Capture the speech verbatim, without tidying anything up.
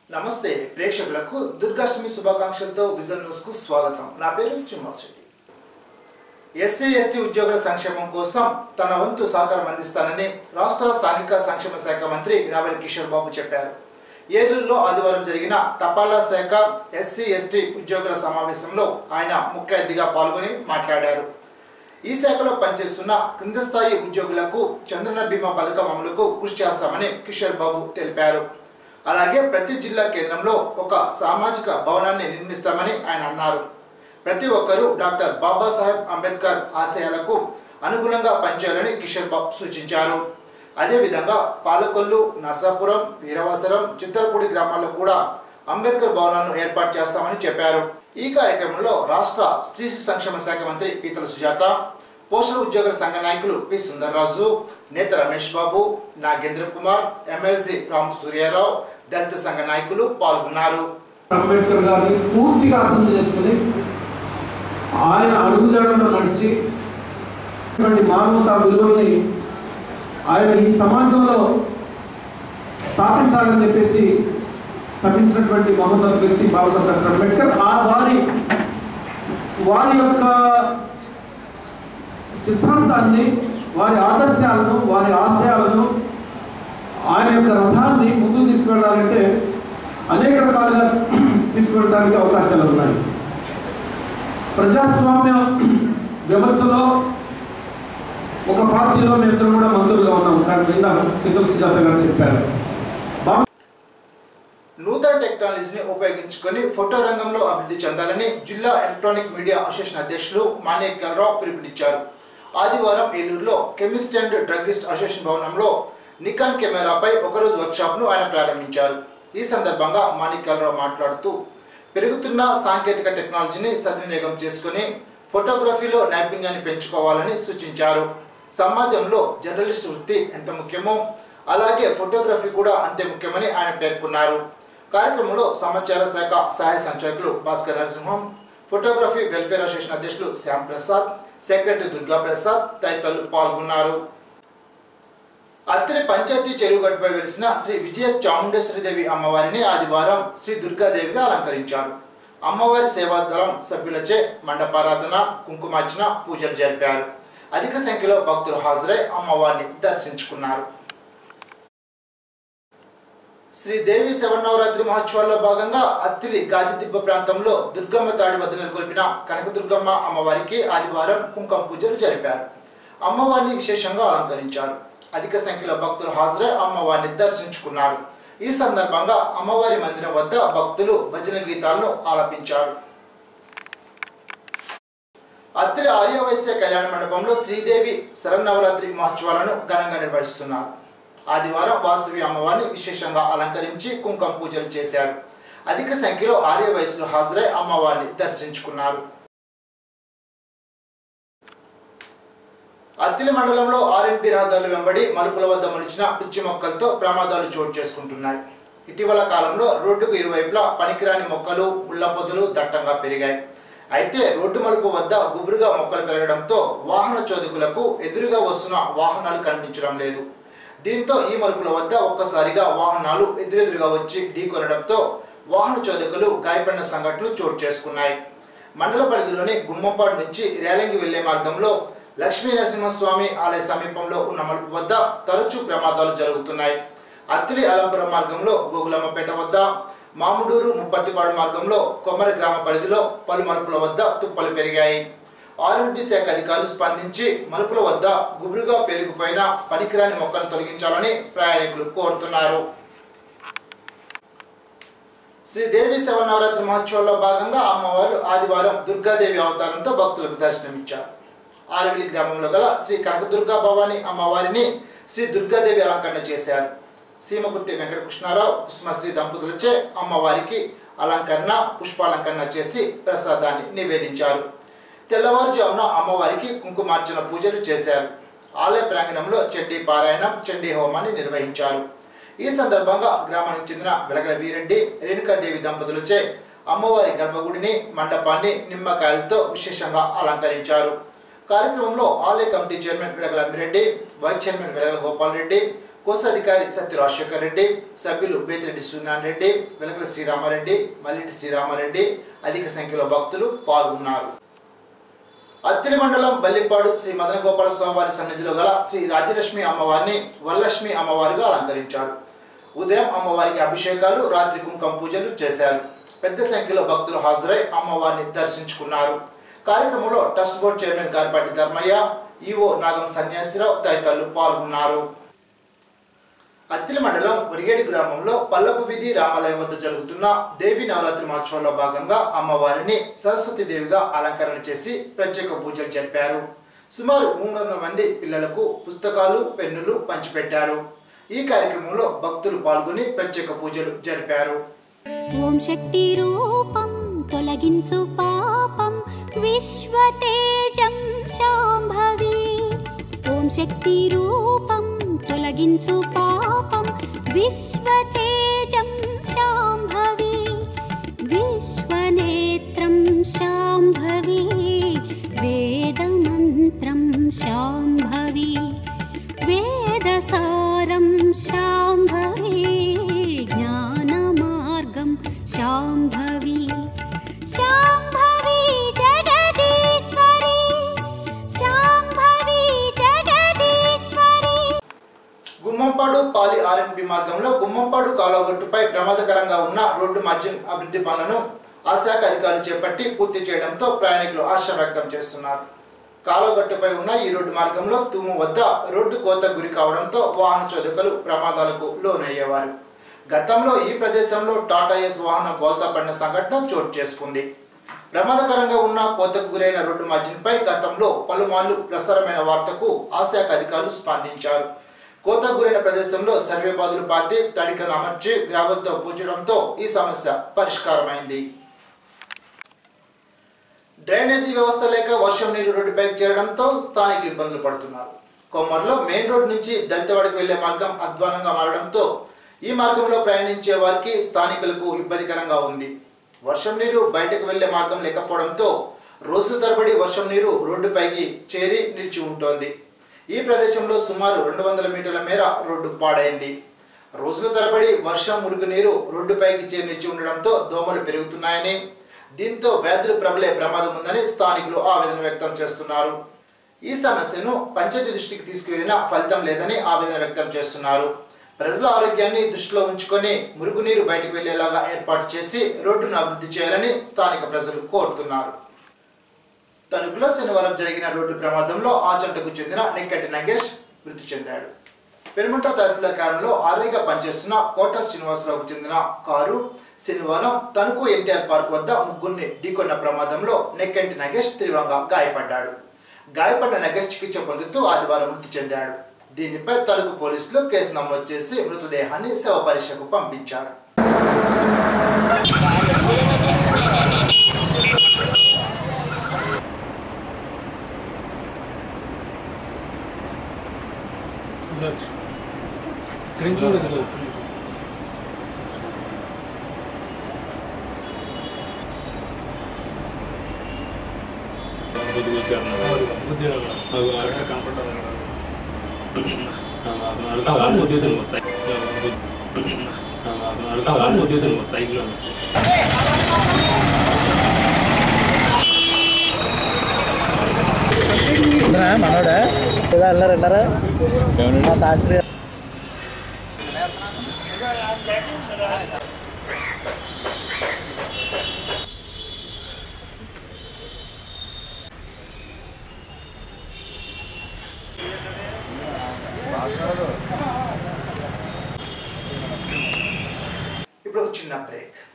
నమస్తే ప్రేక్షకులకు Durgashtami శుభాకాంక్షలతో vision news కు స్వాగతం. నా పేరు శ్రీనివాస్ రెడ్డి. ఎస్సీ ఎస్టీ ఉద్యోగుల సంక్షేమం కోసం తన వంతు సహకారం అందిస్తానని రాష్ట్ర సాంఘిక సంక్షేమ శాఖ మంత్రి రావెల కిషోర్ బాబు చెప్పారు. ఏలూరులో ఆదివారం జరిగిన తపాలా శాఖ ఎస్సీ ఎస్టీ ఉద్యోగుల సమావేశంలో ఆయన ముఖ్య అతిథిగా పాల్గొని మాట్లాడారు. ఈ శాఖలో పనిచేస్తున్న కింద స్థాయి ఉద్యోగులకు చంద్రన బీమా పథకం అమలుకు కృషి చేస్తామని కిషోర్ బాబు తెలిపారు. అలాగే ప్రతి జిల్లా కేంద్రంలో ఒక సామాజిక భవనాన్ని నిర్మిస్తామని ఆయన అన్నారు. ప్రతి ఒక్కరూ డాక్టర్ బాబాసాహెబ్ అంబేద్కర్ ఆశయాలకు అనుగుణంగా పనిచేయాలని కిషోర్ బాబు సూచించారు. అదేవిధంగా పాలకొల్లు, నర్సాపురం, వీరవాసరం, చిత్తలపూడి గ్రామాల్లో కూడా అంబేద్కర్ భవనాలను ఏర్పాటు చేస్తామని చెప్పారు. ఈ కార్యక్రమంలో రాష్ట్ర స్త్రీ సంక్షేమ శాఖ మంత్రి పీతల సుజాత, పోషణ ఉద్యోగుల సంఘ నాయకులు పి సుందర్రాజు, నేత రమేష్ బాబు, నాగేంద్ర కుమార్, ఎమ్మెల్సీ రాము సూర్యారావు, దళిత సంఘ నాయకులు పాల్గొన్నారు. అంబేద్కర్ గారిని పూర్తిగా అర్థం చేసుకుని ఆయన అడుగుజాడలో నడిచి మానవతా విలువల్ని ఆయన ఈ సమాజంలో స్థాపించాలని చెప్పేసి తప్పించినటువంటి మహోన్నత వ్యక్తి బాబాసాహెబ్ అంబేద్కర్. ఆ వారి వారి యొక్క సిద్ధాంతాన్ని, వారి ఆదర్శాలను, వారి ఆశయాలను, ఆయన యొక్క రథాన్ని ముందుకు తీసుకువెళ్ళాలంటే అనేక రకాలుగా తీసుకువెళ్ళడానికి అవకాశాలు ఉన్నాయి. ప్రజాస్వామ్య వ్యవస్థలో ఒక పార్టీలో మేమిద్దరం కూడా మంత్రులుగా ఉన్నాం. కానీ మీద పీతల సుజాత గారు చెప్పారు, నూతన టెక్నాలజీని ఉపయోగించుకొని ఫోటో రంగంలో అభివృద్ధి చెందాలని జిల్లా ఎలక్ట్రానిక్ మీడియా అసోసియేషన్ అధ్యక్షులు మాణిక్యాలరావు పిలుపునిచ్చారు. ఆదివారం ఏలూరులో కెమిస్ట్ అండ్ డ్రగ్గిస్ట్ అసోసియేషన్ భవనంలో నికాన్ కెమెరాపై ఒకరోజు వర్క్షాప్ను ఆయన ప్రారంభించారు. ఈ సందర్భంగా మాణిక్యాలరావు మాట్లాడుతూ పెరుగుతున్న సాంకేతిక టెక్నాలజీని సద్వినియోగం చేసుకుని ఫోటోగ్రఫీలో నైపుణ్యాన్ని పెంచుకోవాలని సూచించారు. సమాజంలో జర్నలిస్ట్ వృత్తి ఎంత ముఖ్యమో అలాగే ఫోటోగ్రఫీ కూడా అంతే ముఖ్యమని ఆయన పేర్కొన్నారు. కార్యక్రమంలో సమాచార శాఖ సహాయ సంచాలకులు Bhaskar Narasimham, photography welfare association అధ్యక్షులు శ్యామ్ ప్రసాద్, సెక్రటరీ దుర్గా ప్రసాద్ తదితరులు పాల్గొన్నారు. అత్తిలి పంచాయతీ చెరువుగట్టుపై వెలిసిన శ్రీ విజయ చాముండేశ్వరిదేవి అమ్మవారిని ఆదివారం శ్రీ దుర్గాదేవిగా అలంకరించారు. అమ్మవారి సేవాదళం సభ్యులచే మండపారాధన, కుంకుమార్చన, పూజలు జరిపారు. అధిక సంఖ్యలో భక్తులు హాజరై అమ్మవారిని దర్శించుకున్నారు. శ్రీదేవి శవన్నవరాత్రి మహోత్సవాల్లో భాగంగా అత్తిలి గాదిదిబ్బ ప్రాంతంలో దుర్గమ్మ తాడి వద్ద నెలకొల్పిన కనకదుర్గమ్మ అమ్మవారికి ఆదివారం కుంకుమ పూజలు జరిపారు. అమ్మవారిని విశేషంగా అలంకరించారు. అధిక సంఖ్యలో భక్తులు హాజరై అమ్మవారిని దర్శించుకున్నారు. ఈ సందర్భంగా అమ్మవారి మందిరం వద్ద భక్తులు భజన గీతాలను ఆలపించారు. అత్తిలి ఆర్యవైశ్య కళ్యాణ మండపంలో శ్రీదేవి శరన్నవరాత్రి మహోత్సవాలను ఘనంగా నిర్వహిస్తున్నారు. ఆదివారం వాసవి అమ్మవారిని విశేషంగా అలంకరించి కుంకుమ పూజలు చేశారు. అధిక సంఖ్యలో ఆర్యవైశ్యులు హాజరై అమ్మవారిని దర్శించుకున్నారు. అత్తిలి మండలంలో ఆర్ఎన్పి రహదారుల వెంబడి మలుపుల వద్ద మొలిచిన పిచ్చి మొక్కలతో ప్రమాదాలు చోటు చేసుకుంటున్నాయి. ఇటీవల కాలంలో రోడ్డుకు ఇరువైపులా పనికిరాని మొక్కలు, ముళ్ళ పొదలు దట్టంగా పెరిగాయి. అయితే రోడ్డు మలుపు వద్ద గుబురుగా మొక్కలు పెరగడంతో వాహన చోదకులకు ఎదురుగా వస్తున్న వాహనాలు కనిపించడం లేదు. దీంతో ఈ మలుపుల వద్ద ఒక్కసారిగా వాహనాలు ఎదురెదురుగా వచ్చి ఢీకొనడంతో వాహన చోదకులు గాయపడిన సంఘటనలు చోటు చేసుకున్నాయి. మండల పరిధిలోని గుమ్మంపాడు నుంచి రేలంగి వెళ్లే మార్గంలో లక్ష్మీ నరసింహస్వామి ఆలయ సమీపంలో ఉన్న మలుపు వద్ద తరచూ ప్రమాదాలు జరుగుతున్నాయి. అత్తిలి అలంపురం మార్గంలో గోగులమ్మపేట వద్ద, మాముడూరు ముప్పట్టిపాడు మార్గంలో కొమ్మరి గ్రామ పరిధిలో పలు మలుపుల వద్ద తుప్పలు పెరిగాయి. ఆర్ఎన్బి శాఖ అధికారులు స్పందించి మలుపుల వద్ద గుబురుగా పెరిగిపోయిన పనికిరాని మొక్కలను తొలగించాలని ప్రయాణికులు కోరుతున్నారు. శ్రీదేవి శవన్నవరాత్రి మహోత్సవాల్లో భాగంగా అమ్మవారు ఆదివారం దుర్గాదేవి అవతారంతో భక్తులకు దర్శనమిచ్చారు. ఆరవిలి గ్రామంలో గల శ్రీ కనకదుర్గా భవాని అమ్మవారిని శ్రీ దుర్గాదేవి అలంకరణ చేశారు. సీమగుట్టి వెంకటకృష్ణారావు, కుసుమశ్రీ దంపతులచే అమ్మవారికి అలంకరణ, పుష్పాలంకరణ చేసి ప్రసాదాన్ని నివేదించారు. తెల్లవారుజామున అమ్మవారికి కుంకుమార్చన పూజలు చేశారు. ఆలయ ప్రాంగణంలో చండీ పారాయణం, చండీ హోమాన్ని నిర్వహించారు. ఈ సందర్భంగా గ్రామానికి చెందిన వెలగల వీరెడ్డి, రేణుకాదేవి దంపతులచే అమ్మవారి గర్భగుడిని, మండపాన్ని నిమ్మకాయలతో విశేషంగా అలంకరించారు. కార్యక్రమంలో ఆలయ committee chairman Velagala Ammireddy, vice chairman Velagala Gopal Reddy, కోశాధికారి సత్య రాజశేఖర్ రెడ్డి, సభ్యులు బేతిరెడ్డి సూర్యనారాయణ రెడ్డి, వెలకల శ్రీరామారెడ్డి, మల్లిటి శ్రీరామారెడ్డి అధిక సంఖ్యలో భక్తులు పాల్గొన్నారు. అత్తిలి మండలం బల్లిపాడు శ్రీ మదన గోపాల స్వామివారి సన్నిధిలో గల శ్రీ రాజలక్ష్మి అమ్మవారిని వరలక్ష్మి అమ్మవారిగా అలంకరించారు. ఉదయం అమ్మవారికి అభిషేకాలు, రాత్రి కుంకుమ పూజలు చేశారు. పెద్ద సంఖ్యలో భక్తులు హాజరై అమ్మవారిని దర్శించుకున్నారు. కార్యక్రమంలో trust board chairman Garipati Dharmayya, EO Nagam Sanyasirao తదితరులు పాల్గొన్నారు. అత్తిలి మండలం వరిగేడి గ్రామంలో పల్లపు వీధి రామాలయం వద్ద జరుగుతున్న దేవి నవరాత్రి మహోత్సవంలో భాగంగా అమ్మవారిని సరస్వతి దేవిగా అలంకరణ చేసి ప్రత్యేక పూజలు జరిపారు. సుమారు మూడు వందల మంది పిల్లలకు పుస్తకాలు, పెన్నులు పంచిపెట్టారు. ఈ కార్యక్రమంలో భక్తులు పాల్గొని ప్రత్యేక పూజలు జరిపారు. ఓం శక్తి రూపం తొలగించు పాపం విశ్వతేజం శాంభవి. ఓం శక్తి రూపం తొలగించు పాపం విశ్వతేజం శాంభవి. విశ్వనేత్రం శాంభవి, వేదమంత్రం శాంభవి, వేదసారం శాంభవి, జ్ఞానమార్గం శాంభవి. శాంభవి జగదీశ్వరి, శాంభవి జగదీశ్వరి. గుమ్మంపాడు పాలి ఆర్ఎన్బి మార్గంలో గుమ్మంపాడు కాలువగట్టుపై ప్రమాదకరంగా ఉన్న రోడ్డు మార్జిన్ అభివృద్ధి పనులను ఆ శాఖ అధికారులు చేపట్టి పూర్తి చేయడంతో ప్రయాణికులు ఆశ వ్యక్తం చేస్తున్నారు. కాలువగట్టుపై ఉన్న ఈ రోడ్డు మార్గంలో తూము వద్ద రోడ్డు కోత గురి కావడంతో వాహన చోదకులు ప్రమాదాలకు లోనయ్యేవారు. గతంలో ఈ ప్రదేశంలో టాటా ఎస్ వాహనం బోల్తా పడిన సంఘటన చోటు చేసుకుంది. ప్రమాదకరంగా ఉన్న కోతకు గురైన రోడ్డు మార్జిన్పై గతంలో పలుమార్లు ప్రసారమైన వార్తకు ఆ శాఖ అధికారులు స్పందించారు. కోత గురైన ప్రదేశంలో సర్వే బాదులు పాతి తడికలు అమర్చి గ్రావెల్తో పూడ్చడంతో ఈ సమస్య పరిష్కారమైంది. డ్రైనేజీ వ్యవస్థ లేక వర్షం నీరు రోడ్డుపైకి చేరడంతో స్థానికులు ఇబ్బందులు పడుతున్నారు. కొమ్మర్లో మెయిన్ రోడ్ నుంచి దళితవాడకు వెళ్లే మార్గం అధ్వానంగా మారడంతో ఈ మార్గంలో ప్రయాణించే వారికి స్థానికులకు ఇబ్బందికరంగా ఉంది. వర్షం నీరు బయటకు వెళ్లే మార్గం లేకపోవడంతో రోజుల తరబడి వర్షం నీరు రోడ్డుపైకి చేరి నిలిచి ఉంటోంది. ఈ ప్రదేశంలో సుమారు రెండు వందల మీటర్ల మేర రోడ్డు పాడైంది. రోజుల తరబడి వర్షం మురుగు నీరు రోడ్డుపైకి చేరి నిలిచి ఉండడంతో దోమలు పెరుగుతున్నాయని, దీంతో వ్యాధులు ప్రబలే ప్రమాదం ఉందని స్థానికులు ఆవేదన వ్యక్తం చేస్తున్నారు. ఈ సమస్యను పంచాయతీ దృష్టికి తీసుకువెళ్లినా ఫలితం లేదని ఆవేదన వ్యక్తం చేస్తున్నారు. ప్రజల ఆరోగ్యాన్ని దృష్టిలో ఉంచుకొని మురుగునీరు బయటకు వెళ్లేలాగా ఏర్పాటు చేసి రోడ్డును అభివృద్ధి చేయాలని స్థానిక ప్రజలు కోరుతున్నారు. తణుకులో శనివారం జరిగిన రోడ్డు ప్రమాదంలో ఆచంటకు చెందిన నెక్కటి నగేష్ మృతి చెందాడు. పెనుమంట తహసీల్దార్ కార్యాలయంలో ఆర్ఐగా పనిచేస్తున్న కోట శ్రీనివాసరావుకు చెందిన కారు శనివారం తణుకు ఎన్టీఆర్ పార్క్ వద్ద ముగ్గురిని ఢీకొన్న ప్రమాదంలో నెక్కంటి నగేష్ తీవ్రంగా గాయపడ్డాడు. గాయపడ్డ నగేష్ చికిత్స పొందుతూ ఆదివారం మృతి చెందాడు. దీనిపై తణుకు పోలీసులు కేసు నమోదు చేసి మృతదేహాన్ని శవ పరీక్షకు పంపించారు. సైకిల్ మనోడా ఏదో అన్నారన్నారా మా శాస్త్రి ఇప్పుడు చిన్న బ్రేక్.